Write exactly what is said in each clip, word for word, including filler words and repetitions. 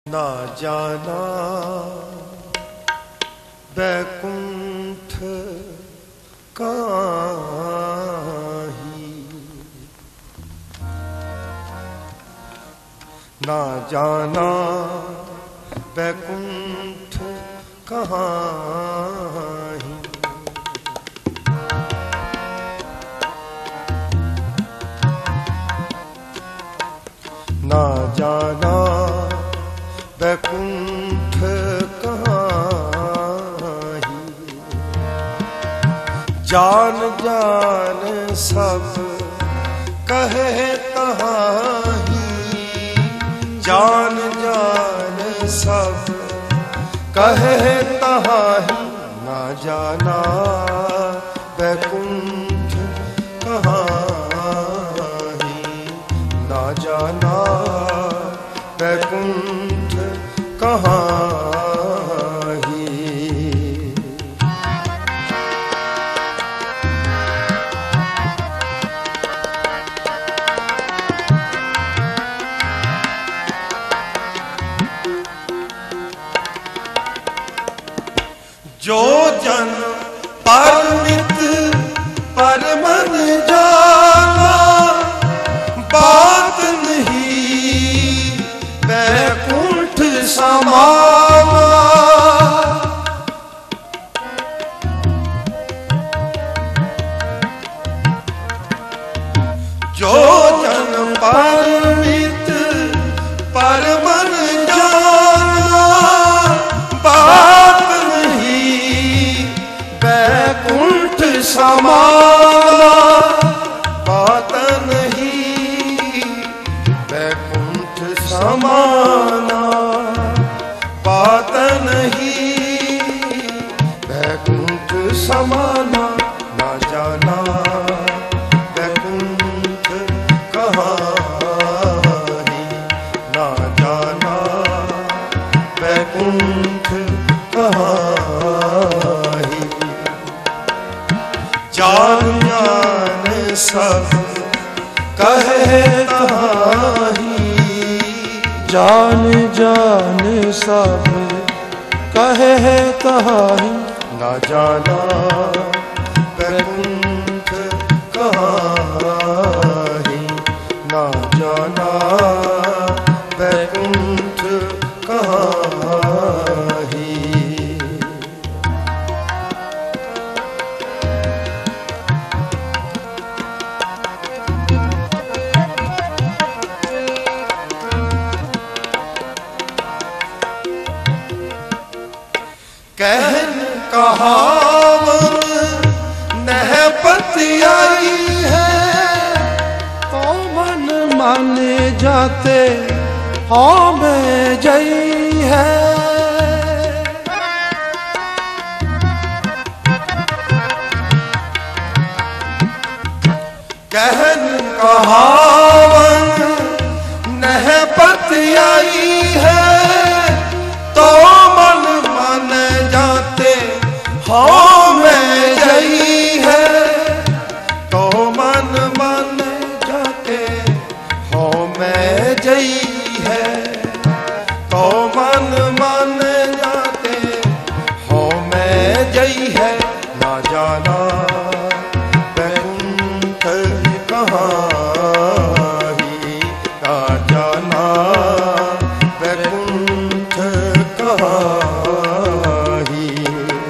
ना जाना बैकुंठ काहीं, ना जाना बैकुंठ कहीं, ना जाना बैकुंठ कहीं, जान जान सब कहे तहाही, जान जान सब कहे तहाही, ना जाना बैकुंठ कहीं, ना जाना बैकुंठ कहीं। जो जन परमित पर मन जाना, बात नहीं बैकुंठ समाना, जो जन परमित पर मन जाना, बात नहीं बैकुंठ समाना, बात नहीं बैकुंठ समाना, बात नहीं बैकुंठ समाना, ना जाना बैकुंठ कहीं, ना जाना बैकुंठ कहीं। जान जान सब कहे तहाही, जान जान सब कहे तहाही, ना जाना बैकुंठ कहीं, ना जाना बैकुंठ कहीं। कहन कहावन नहपति आई है, तो मन माने जाते हाँ में जई है, कहन कहावन नहपति आई है, तो मन मन जाते हाँ में जई है, तो मन मन जाते हाँ में जई है, तो मन मन जाते हाँ में जई है, ना जाना बैकुंठ कहीं, ना जाना बैकुंठ कहीं।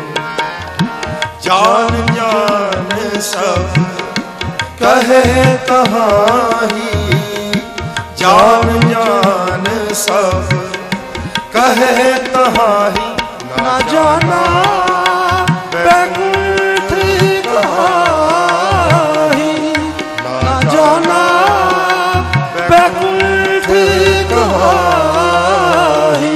जान जान सब कहे तहाही, जान जान सब कहे तहाही, ना जाना बैकुंठ कहीं, ना जाना बैकुंठ कहीं।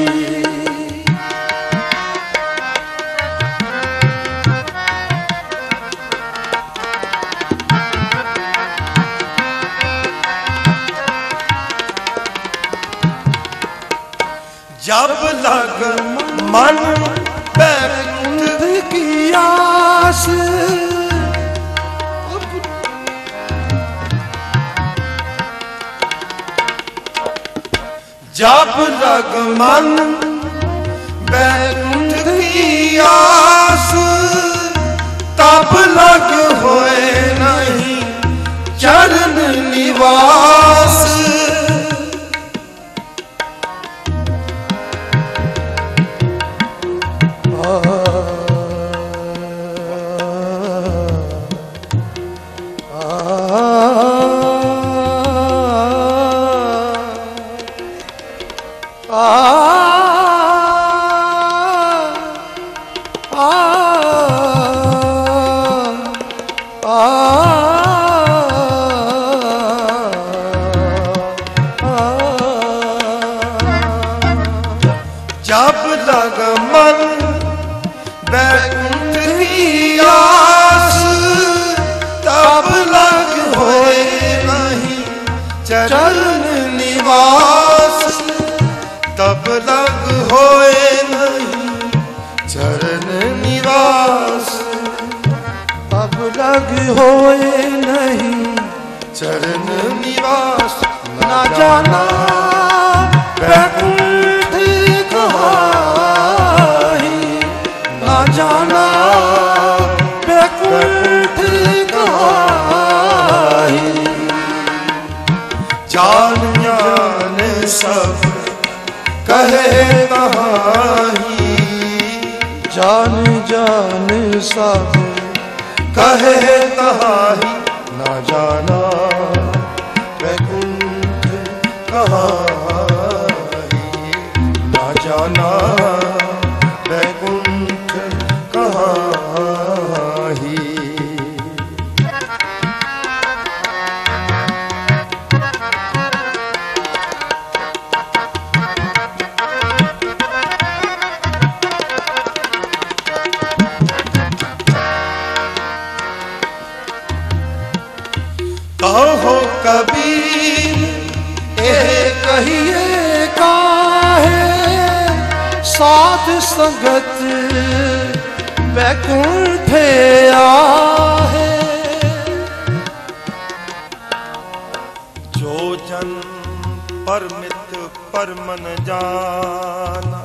जब लग मन बैकुंठ की आस, जब लग मन बैकुंठ की आस, तब लग होए नहीं चरण निवास। जब लग मन बैकुंठ की आस, तब लग होए नहीं चरण निवास। तब लग होए नहीं चरण निवास। तब लग होए नहीं चरण निवास। ना जाना बैकुंठ कहाही, ना जाना बैकुंठ कहाही। जान जान सब कहे कहाही, जान जान सब कहे कहाही। ना जाना बैकुंठ कहाही, ना जाना बैकुंठ कहाही। कहो कबीर एह कहिए काहे, साध संगत बैकुंठ आहे। जो जन परमित परमन जाना,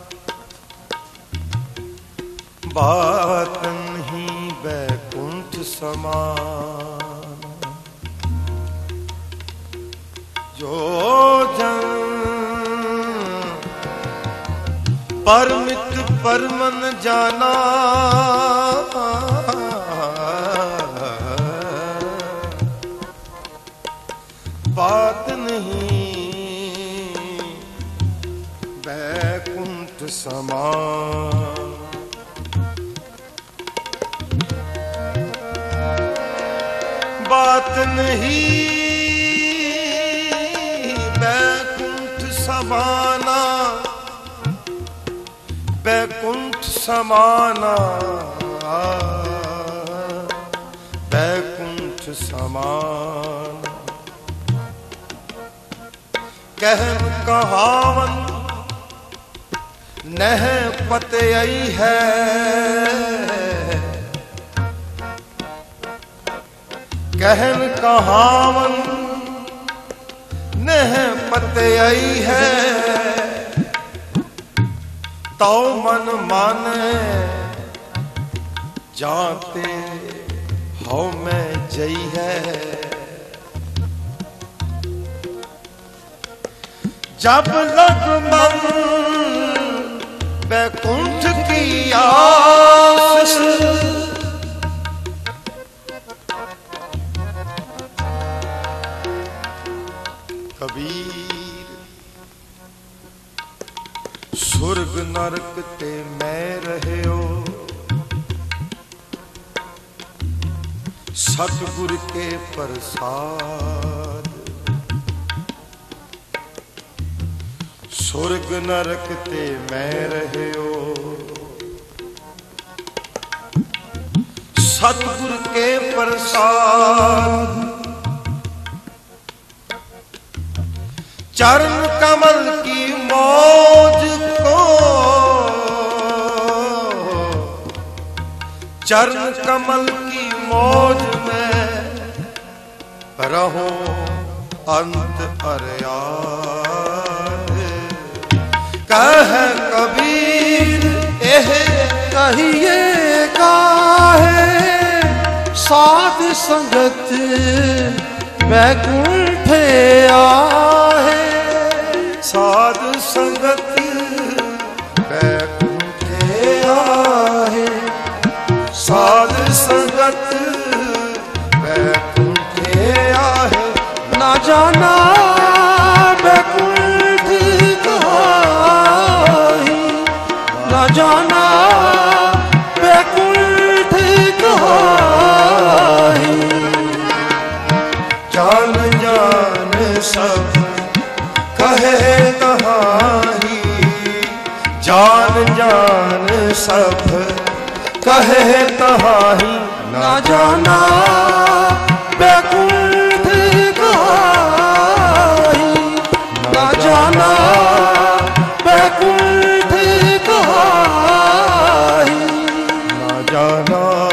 बात नहीं बैकुंठ समान। जो जन परमित परमन जाना, बात नहीं बैकुंठ समान। बात नहीं बैकुंठ समाना, बैकुंठ समाना, बैकुंठ समाना। कहन कहावन नह पतई है, कहन कहावन नह पतई है। तो मन माने जाते हो मैं जई है। जब लग मन बैकुंठ की आस, कबीर सुर्ग नरक ते मैं रहे हो। सतगुर के प्रसाद सुर्ग नरक ते मैं रहे हो। सतगुर के प्रसाद चरण कमल की मौज को, चरण कमल की मौज में रहो अंत अर्याद। कह कबीर एह कहिए काहे साध संगत बैकुंठ आहे। साध संगत बैकुंठ आहे। साध संगत बैकुंठ आहे। ना जाना बैकुंठ कहाही, ना जाना बैकुंठ कहाही। जान जान सब कहे कहाही। जान जान सब कहे कहाही। ना जाना बैकुंठ कहाही, ना जाना बैकुंठ कहाही। ना जाना